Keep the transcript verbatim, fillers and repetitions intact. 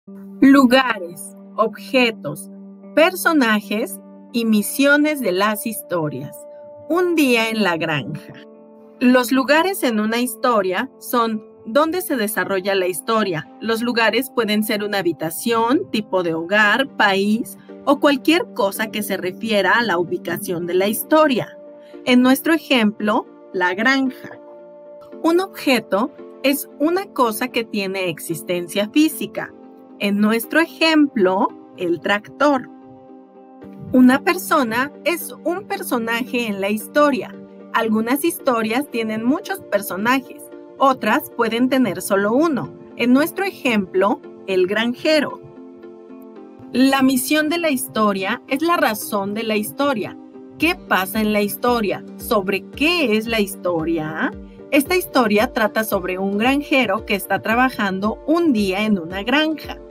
Lugares, objetos, personajes y misiones de las historias. Un día en la granja. Los lugares en una historia son donde se desarrolla la historia. Los lugares pueden ser una habitación, tipo de hogar, país o cualquier cosa que se refiera a la ubicación de la historia. En nuestro ejemplo, la granja. Un objeto es una cosa que tiene existencia física. En nuestro ejemplo, el tractor. Una persona es un personaje en la historia. Algunas historias tienen muchos personajes, otras pueden tener solo uno. En nuestro ejemplo, el granjero. La misión de la historia es la razón de la historia. ¿Qué pasa en la historia? ¿Sobre qué es la historia? Esta historia trata sobre un granjero que está trabajando un día en una granja.